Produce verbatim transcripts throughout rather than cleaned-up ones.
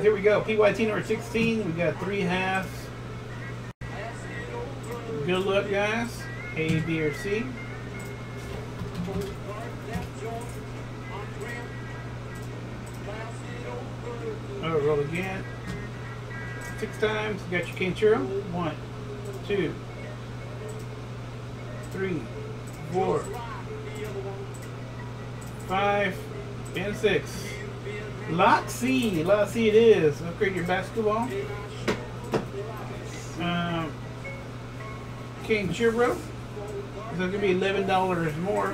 here we go. P Y T number sixteen. We got three halves. Good luck, guys. A, B, or C. Oh, roll again. Six times. You got your King Churro. One, two, three, four, five, and six. Lot C. Lot C it is. Upgrade your basketball. Um, King Churro. So it's going to be eleven dollars more.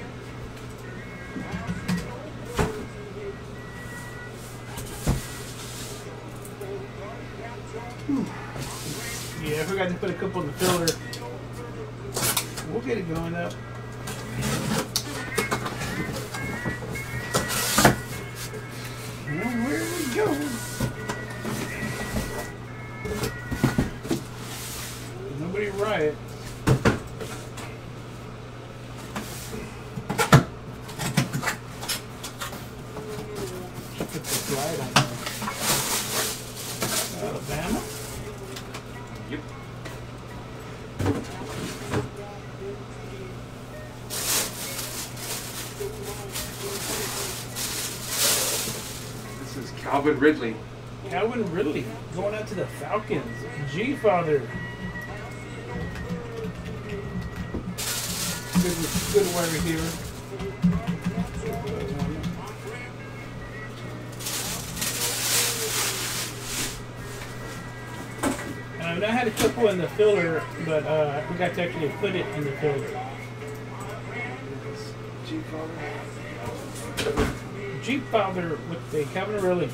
Whew. Yeah, I forgot to put a couple in the filter. We'll get it going up. Well, where we go? Nobody riot. Put the slide on there. Alabama. Yep. This is Calvin Ridley. Calvin Ridley going out to the Falcons. G-Father. Good, good wide receiver. Um, I had a couple in the filler, but uh, I forgot to actually put it in the filler. G-Father. G-Father with the Calvin Ridley.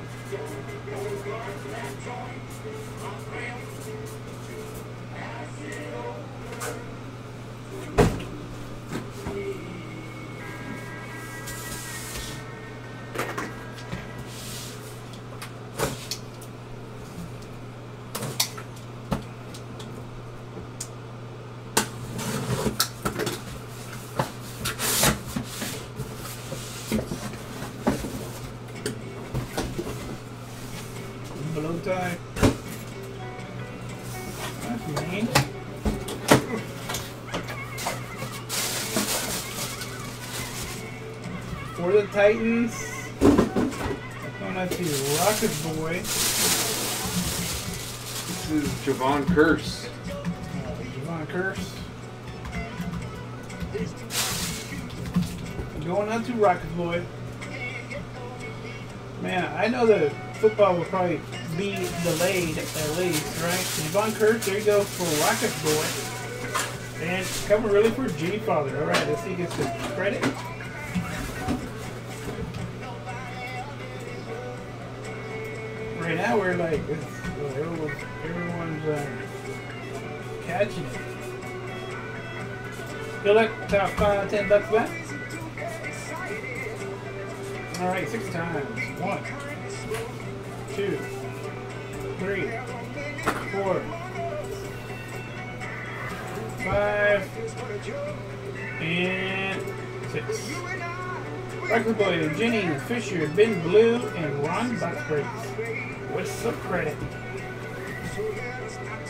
Blow tie. That's mean. For the Titans, going out to Rocket Boy. This is Javon Curse. Uh, Javon Curse. Going out to Rocket Boy. Man, I know that football will probably be delayed at least, right? Javon Curse, there you go for Rocket Boy. And coming really for G-Father. All right, let's see if he gets the credit. Right now we're like, it's, uh, everyone's, everyone's uh, catching it. Good luck, top five, ten bucks back. All right, six times. One, two, three, four, five, and six. Rocket Boy, Jenny, Fisher, Ben Blue, and Ron Boxbreaks with some credit.